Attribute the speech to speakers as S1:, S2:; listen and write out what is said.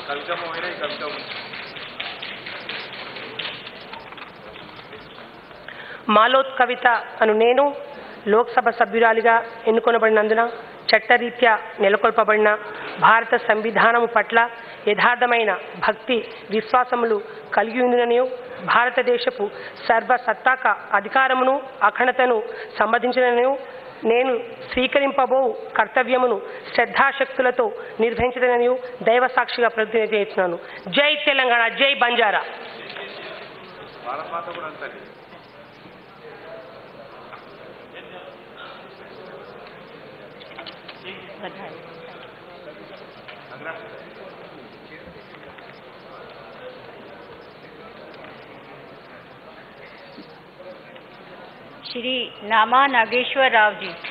S1: మాలోత్ కవిత అను నేను లోక్సభ సభ్యురాలిగా ఎన్నుకొనబడినందున చట్టరీత్యా నెలకొల్పబడిన భారత సంవిధానము పట్ల యథార్థమైన భక్తి విశ్వాసములు కలిగి ఉండిననియు భారతదేశపు సర్వసత్తాక అధికారమును అఖండతను సంబంధించిననియు నేను స్వీకరింపబో కర్తవ్యమును శ్రద్ధాశక్తులతో నిర్వహించదననియు దైవ సాక్షిగా ప్రతిజ్ఞ చేస్తున్నాను. జై తెలంగాణ, జై బంజారా.
S2: श्री नामा नागेश्वर राव जी.